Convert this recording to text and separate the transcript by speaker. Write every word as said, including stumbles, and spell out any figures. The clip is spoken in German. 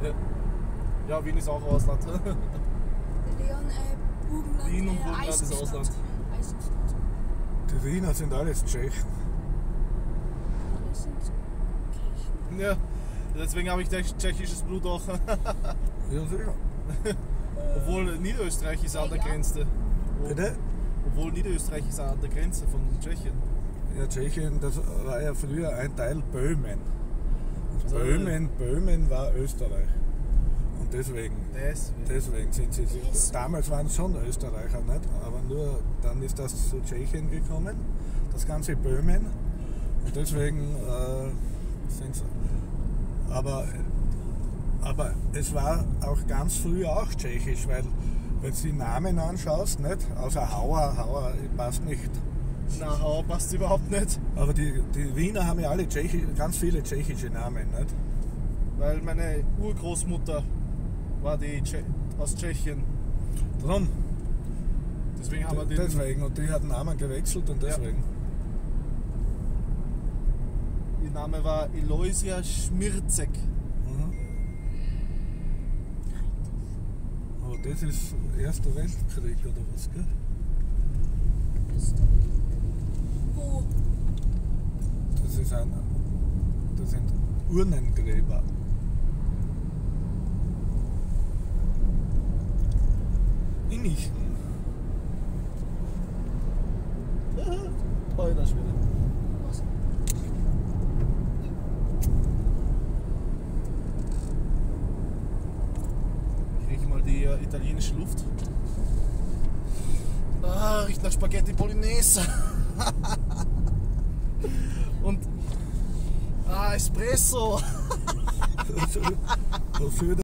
Speaker 1: Ja, ja, Wien ist auch Ausland.
Speaker 2: Leon, äh, Burgenland,
Speaker 1: Wien und
Speaker 2: äh,
Speaker 1: Burgenland ist
Speaker 2: Eisenstadt.
Speaker 1: Ausland.
Speaker 2: Eisenstadt.
Speaker 3: Die Wiener sind alles Tschechen.
Speaker 2: Alle sind Tschechen.
Speaker 1: Ja, deswegen habe ich tschechisches Blut auch.
Speaker 3: Ja, sicher.
Speaker 1: Obwohl Niederösterreich ist an der Grenze.
Speaker 3: Bitte?
Speaker 1: Obwohl Niederösterreich ist an der Grenze von Tschechien.
Speaker 3: Ja, Tschechien, das war ja früher ein Teil Böhmen. Und
Speaker 1: Also,
Speaker 3: Böhmen, Böhmen war Österreich. Und deswegen,
Speaker 1: Deswegen.
Speaker 3: deswegen sind sie,
Speaker 2: Deswegen.
Speaker 3: damals waren es schon Österreicher, nicht? Aber nur dann ist das zu Tschechien gekommen, das ganze Böhmen. Und deswegen äh, sind sie. Aber, aber es war auch ganz früh auch tschechisch, weil wenn du die Namen anschaust, nicht? Außer Hauer, Hauer passt nicht.
Speaker 1: Na, Hauer passt überhaupt nicht.
Speaker 3: Aber die, die Wiener haben ja alle Tschechi, ganz viele tschechische Namen, nicht?
Speaker 1: Weil meine Urgroßmutter war die Tsche aus Tschechien.
Speaker 3: Drum,
Speaker 1: Deswegen haben wir den.
Speaker 3: deswegen. Und die hat den Namen gewechselt und deswegen.
Speaker 1: Ihr Name war Eloisia Schmirzek.
Speaker 3: Mhm. Aber das ist Erster Weltkrieg oder was, gell?
Speaker 2: Wo?
Speaker 3: Das ist ein, das sind Urnengräber. In Nichten.
Speaker 1: Alter Schwede.
Speaker 2: Was?
Speaker 1: Ich rieche mal die äh, italienische Luft. Ah, riecht nach Spaghetti Bolognese. Und ah, Espresso.
Speaker 3: Wofür